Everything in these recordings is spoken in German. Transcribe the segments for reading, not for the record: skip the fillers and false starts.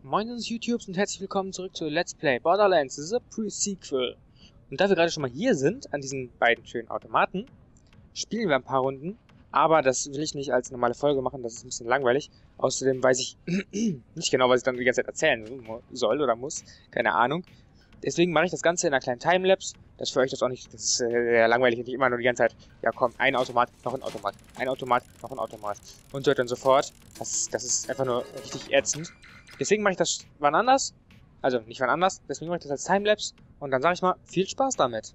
Moin YouTubes und herzlich willkommen zurück zu Let's Play Borderlands The Pre-Sequel. Und da wir gerade schon mal hier sind, an diesen beiden schönen Automaten, spielen wir ein paar Runden, aber das will ich nicht als normale Folge machen, das ist ein bisschen langweilig. Außerdem weiß ich nicht genau, was ich dann die ganze Zeit erzählen soll oder muss, keine Ahnung. Deswegen mache ich das Ganze in einer kleinen Timelapse, das für euch das auch nicht, das ist langweilig und nicht immer nur die ganze Zeit, ja komm, ein Automat, noch ein Automat, ein Automat, noch ein Automat und so weiter und so fort. Das ist einfach nur richtig ätzend. Deswegen mache ich das wann anders, also nicht wann anders, deswegen mache ich das als Timelapse und dann sage ich mal, viel Spaß damit.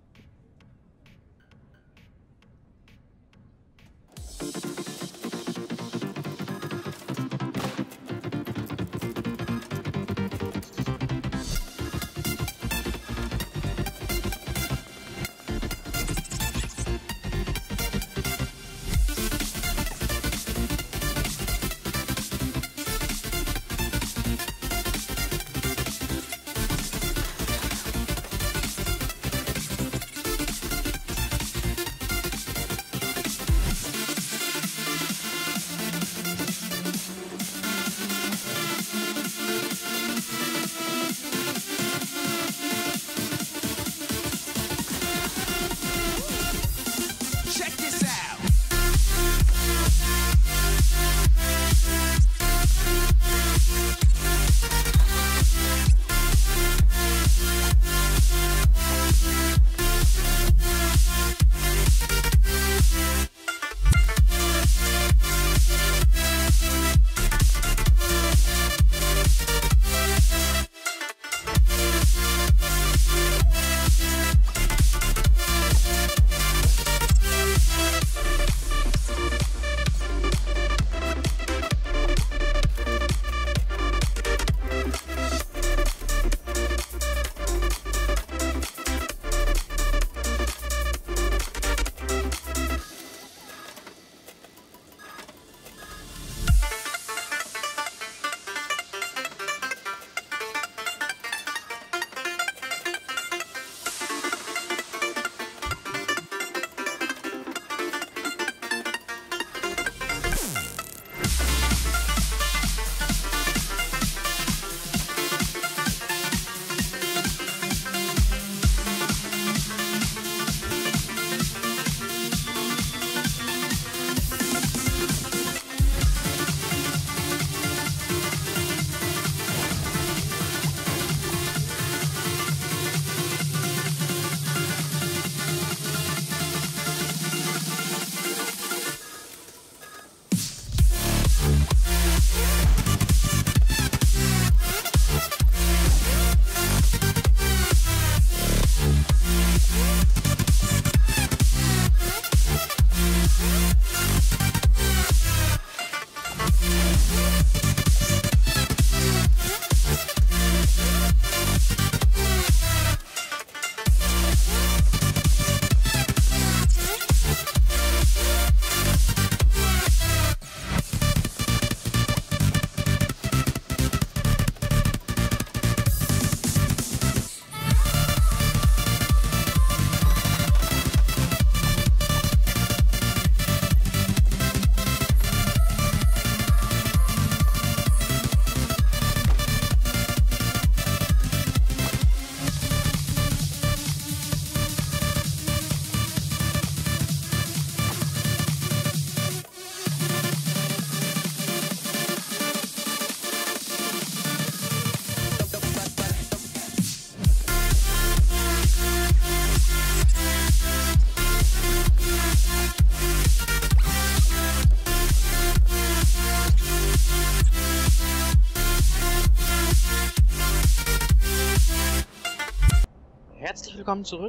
Herzlich willkommen zurück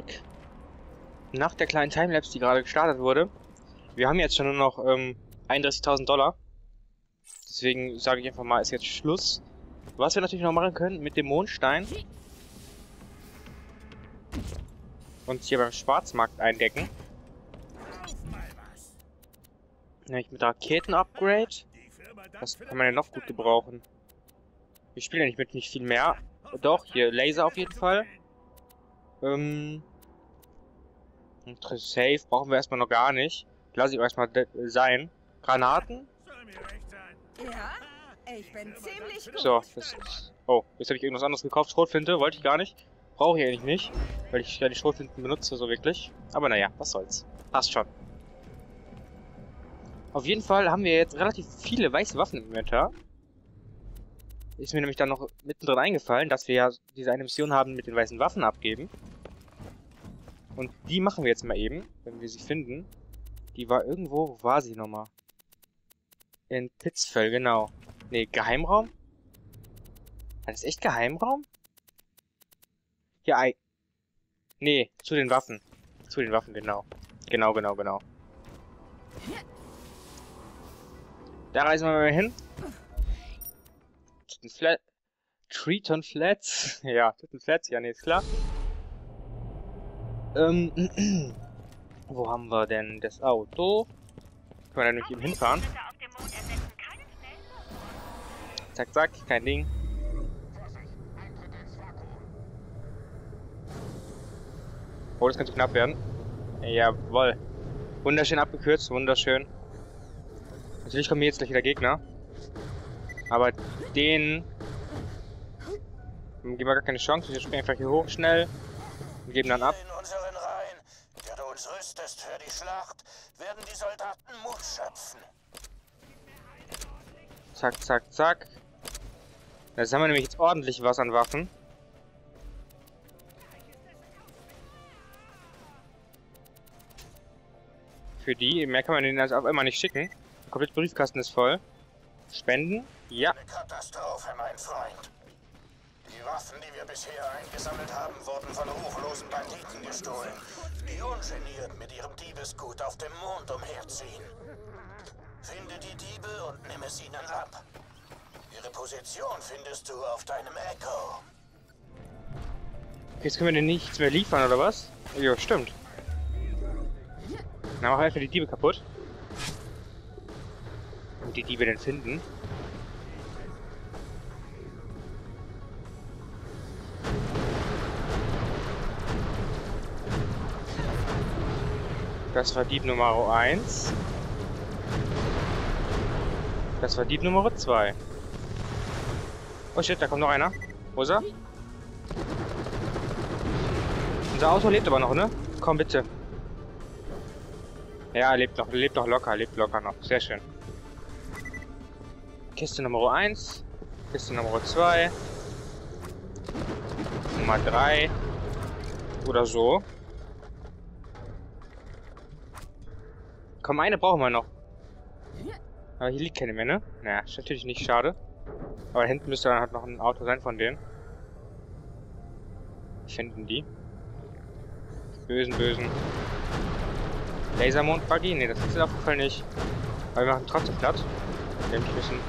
nach der kleinen Timelapse, die gerade gestartet wurde. Wir haben jetzt schon nur noch 31.000 $. Deswegen sage ich einfach mal, ist jetzt Schluss. Was wir natürlich noch machen können mit dem Mondstein und hier beim Schwarzmarkt eindecken. Nämlich mit Raketen-Upgrade. Das kann man ja noch gut gebrauchen. Wir spielen ja nicht mit nicht viel mehr. Doch, hier Laser auf jeden Fall. Und Safe brauchen wir erstmal noch gar nicht. Lass ich auch erstmal sein. Granaten. Ja, Ich bin ziemlich gut. So, oh, jetzt habe ich irgendwas anderes gekauft. Schrotflinte wollte ich gar nicht. Brauche ich eigentlich nicht, weil ich ja die Schrotflinten benutze, so wirklich. Aber naja, was soll's. Passt schon. Auf jeden Fall haben wir jetzt relativ viele weiße Waffen im Inventar. Ist mir nämlich dann noch mittendrin eingefallen, dass wir ja diese eine Mission haben mit den weißen Waffen abgeben. Und die machen wir jetzt mal eben, wenn wir sie finden. Die war irgendwo, wo war sie nochmal? In Pitzfell, genau. Ne, Geheimraum? War das echt Geheimraum? Ja, nee, zu den Waffen. Zu den Waffen, genau. Genau. Da reisen wir mal hin. Triton Flats? Ja, Triton Flats, ja, nee, ist klar. Wo haben wir denn das Auto? Können wir da nämlich eben hinfahren? Zack, zack, kein Ding. Oh, das könnte knapp werden. Jawohl. Wunderschön abgekürzt, wunderschön. Natürlich kommen hier jetzt gleich wieder Gegner. Aber denen geben wir gar keine Chance. Wir springen einfach hier hoch schnell und geben dann ab. In unseren Reihen, der du uns rüstest für die Schlacht, werden die Soldaten Mut schöpfen. Zack, zack, zack. Jetzt haben wir nämlich jetzt ordentlich was an Waffen. Für die, mehr kann man denen also auch immer nicht schicken. Der komplette Briefkasten ist voll. Spenden? Ja. Eine Katastrophe, mein Freund. Die Waffen, die wir bisher eingesammelt haben, wurden von ruchlosen Banditen gestohlen, die ungeniert mit ihrem Diebesgut auf dem Mond umherziehen. Finde die Diebe und nimm es ihnen ab. Ihre Position findest du auf deinem Echo. Okay, jetzt können wir denen nichts mehr liefern, oder was? Ja, stimmt. Dann machen wir einfach die Diebe kaputt. Und die Diebe denn finden. Das war Dieb Nummer 1. Das war Dieb Nummer 2. Oh shit, da kommt noch einer. Wo ist er? Unser Auto lebt aber noch, ne? Komm bitte. Ja, lebt noch locker noch. Sehr schön. Kiste Nummer 1. Kiste Nummer 2. Nummer 3. Oder so. Komm, eine brauchen wir noch. Aber hier liegt keine mehr, ne? Naja, ist natürlich nicht schade. Aber hinten müsste dann halt noch ein Auto sein von denen. Finden die. Bösen. Lasermond-Buggy? Ne, das ist auf jeden Fall nicht. Aber wir machen trotzdem platt. Nämlich müssen.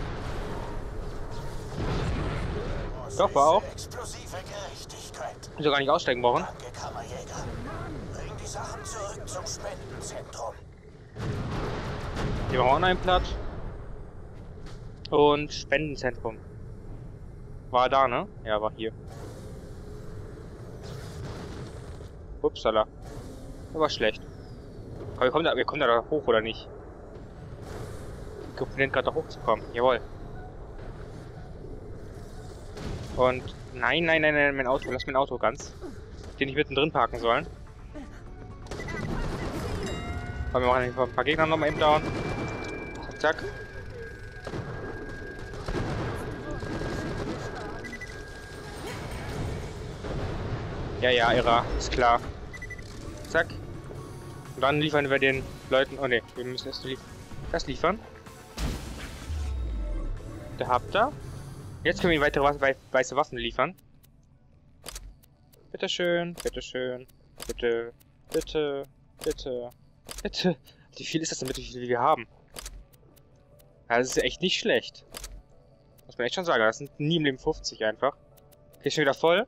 Doch, war auch. Explosive Gerechtigkeit. Wir gar nicht aussteigen brauchen. Danke, Kammerjäger. Bring die Sachen zurück zum Spendenzentrum. Hier machen wir auch noch einen platt. Und Spendenzentrum. War da, ne? Ja, war hier. Upsala. Das war schlecht. Aber wir kommen da hoch, oder nicht? Ich probieren gerade da hochzukommen. Jawohl. Und nein, mein Auto. Lass mein Auto ganz. Den ich mittendrin parken sollen. Aber wir machen einfach ein paar Gegner nochmal eben down. Zack, zack. Ja, Irra. Ist klar. Zack. Und dann liefern wir den Leuten... Oh ne, wir müssen erst das liefern. Da habt ihr. Jetzt können wir weitere weiße Waffen liefern. Bitteschön. Bitte. Wie viel ist das denn bitte, wie viel wir haben? Ja, das ist echt nicht schlecht. Muss man echt schon sagen. Das sind nie im Leben 50 einfach. Okay, schon wieder voll.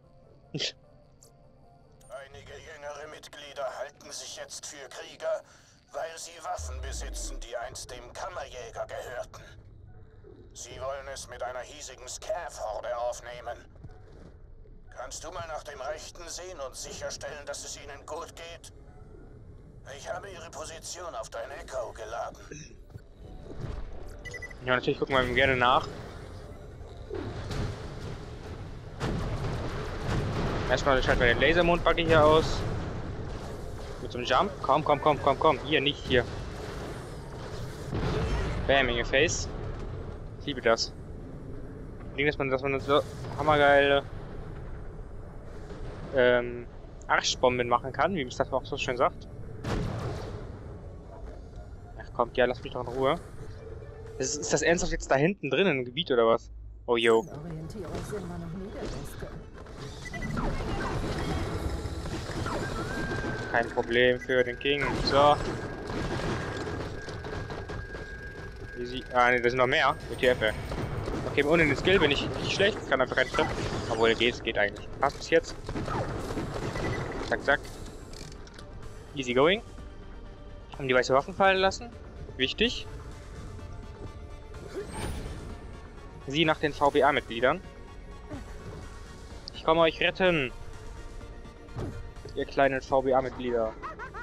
Einige jüngere Mitglieder halten sich jetzt für Krieger, weil sie Waffen besitzen, die einst dem Kammerjäger gehörten. Sie wollen es mit einer hiesigen Scav-Horde aufnehmen. Kannst du mal nach dem Rechten sehen und sicherstellen, dass es ihnen gut geht? Ich habe ihre Position auf dein Echo geladen. Ja, natürlich gucken wir ihm gerne nach. Erstmal schalten wir den Lasermondbuggy hier aus. Mit so einem Jump. Komm, komm, komm, komm, komm. Hier, nicht hier. Bam, in your face. Ich liebe das. Dass man so hammergeile Arschbomben machen kann, wie es das auch so schön sagt. Ach kommt, ja, lass mich doch in Ruhe. Ist das ernsthaft jetzt da hinten drin im Gebiet oder was? Oh yo. Kein Problem für den King. So. Easy. Ah ne, da sind noch mehr. WTF, ey. Okay, ohne den Skill bin ich nicht schlecht. Ich kann einfach keinen treffen. Obwohl, geht eigentlich. Passt bis jetzt. Zack, zack. Easy going. Haben die weiße Waffen fallen lassen. Wichtig. Sie nach den VBA-Mitgliedern. Ich komme euch retten. Ihr kleinen VBA-Mitglieder.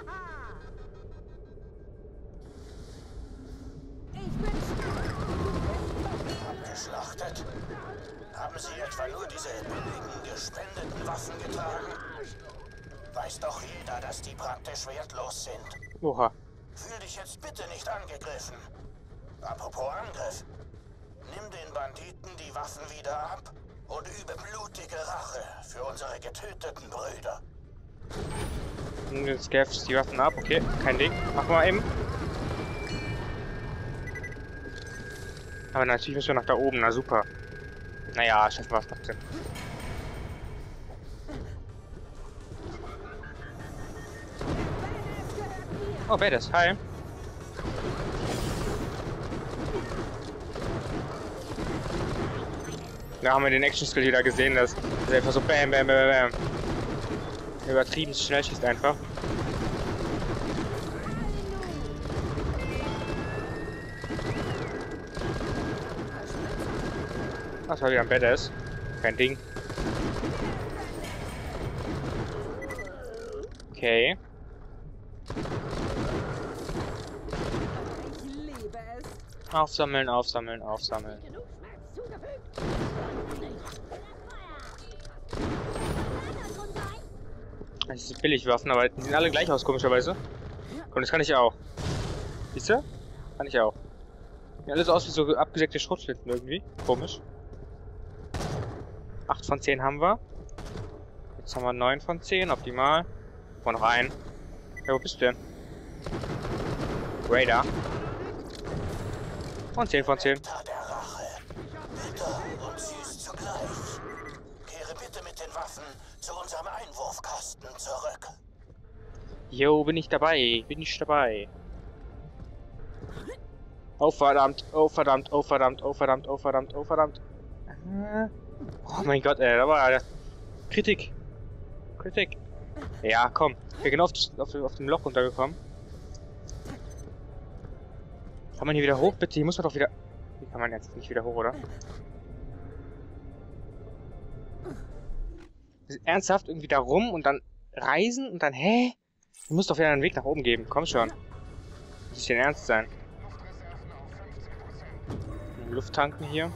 Abgeschlachtet? Haben Sie etwa nur diese billigen, gespendeten Waffen getragen? Weiß doch jeder, dass die praktisch wertlos sind. Oha. Fühl dich jetzt bitte nicht angegriffen. Apropos Angriff. Nimm den Banditen die Waffen wieder ab und übe blutige Rache für unsere getöteten Brüder. Jetzt scaffst die Waffen ab, okay, kein Ding. Machen wir eben. Aber natürlich müssen wir nach da oben, na super. Naja, schaffen wir es, macht Sinn. Oh, Badass, hi. Da haben wir den Action-Skill wieder gesehen, dass er einfach so bam, bam, bam, bam. Übertrieben schnell schießt einfach. Das war wieder ein Badass. Kein Ding. Okay. Aufsammeln, aufsammeln, aufsammeln. Das sind Billigwaffen, aber die sehen alle gleich aus, komischerweise. Und das kann ich auch. Siehst du? Kann ich auch. Sieht alles aus wie so abgesägte Schrotflinten irgendwie. Komisch. 8 von 10 haben wir. Jetzt haben wir 9 von 10, optimal. Oh, noch einen. Ja, wo bist du denn? Radar. Und 10 von 10. Der Rache. Bitter und süß zugleich. Kehre bitte mit den Waffen zu unserem Einwurfkasten zurück. Jo, bin ich dabei. Bin ich dabei. Oh verdammt, oh verdammt, oh verdammt, oh verdammt, oh verdammt, oh verdammt. Oh mein Gott, ey, da war Kritik. Kritik. Ja, komm. Ich bin genau auf dem Loch runtergekommen. Kann man hier wieder hoch, bitte? Hier muss man doch wieder... Hier kann man jetzt nicht wieder hoch, oder? Ernsthaft irgendwie da rum und dann reisen und dann... Hä? Du musst doch wieder einen Weg nach oben geben. Komm schon. Muss denn ernst sein? Luft tanken hier.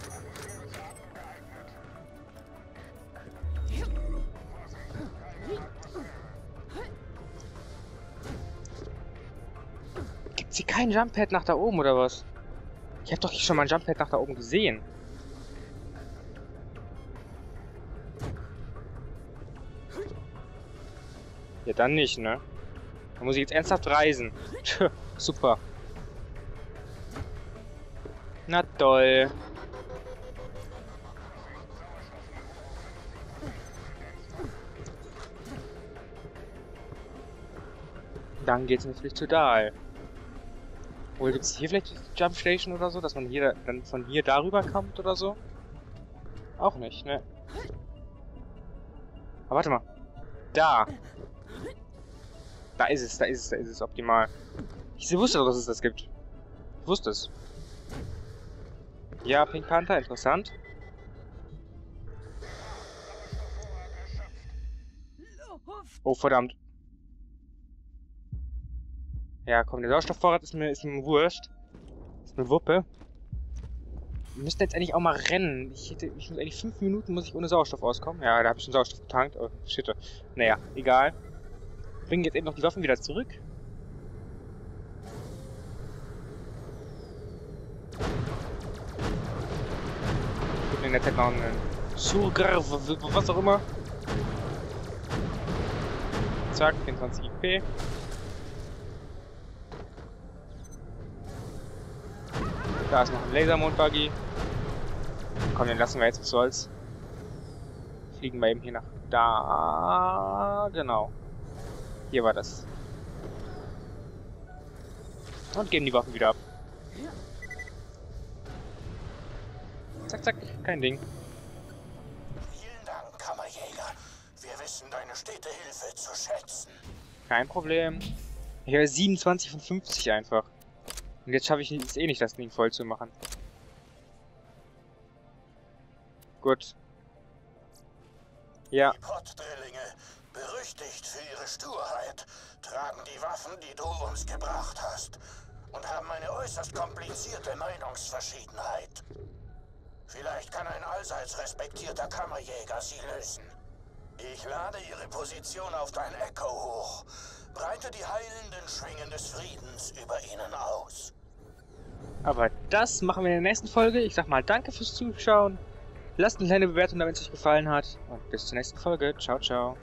Gibt's hier kein Jumppad nach da oben, oder was? Ich hab doch hier schon mal ein Jumppad nach da oben gesehen. Ja, dann nicht, ne? Da muss ich jetzt ernsthaft reisen. Super. Na toll. Dann geht's natürlich zu Dahl. Oder gibt es hier vielleicht Jump Station oder so, dass man hier dann von hier darüber kommt oder so? Auch nicht, ne? Aber warte mal. Da. Da ist es, da ist es, da ist es optimal. Ich wusste doch, dass es das gibt. Ich wusste es. Ja, Pink Panther, interessant. Oh, verdammt. Ja, komm, der Sauerstoffvorrat ist mir wurscht. Ist mir Wuppe. Wir müssten jetzt eigentlich auch mal rennen. Ich muss eigentlich 5 Minuten muss ich ohne Sauerstoff auskommen. Ja, da habe ich schon Sauerstoff getankt. Oh, shit. Naja, egal. Bringen jetzt eben noch die Waffen wieder zurück. Guten in der Zeit noch einen Surger, was auch immer. Zack, 24 IP. Da ist noch ein Lasermondbuggy. Komm, den lassen wir jetzt, was soll's. Fliegen wir eben hier nach da. Genau. Hier war das. Und geben die Waffen wieder ab. Zack, zack, kein Ding. Vielen Dank, Kammerjäger. Wir wissen deine stete Hilfe zu schätzen. Kein Problem. Ich habe 27 von 50 einfach. Und jetzt schaffe ich es eh nicht, das Ding voll zu machen. Gut. Ja. Die Pottdrillinge, berüchtigt für ihre Sturheit, tragen die Waffen, die du uns gebracht hast, und haben eine äußerst komplizierte Meinungsverschiedenheit. Vielleicht kann ein allseits respektierter Kammerjäger sie lösen. Ich lade ihre Position auf dein Echo hoch. Breite die heilenden Schwingen des Friedens über ihnen aus. Aber das machen wir in der nächsten Folge. Ich sag mal danke fürs Zuschauen. Lasst eine kleine Bewertung da, wenn es euch gefallen hat. Und bis zur nächsten Folge. Ciao, ciao.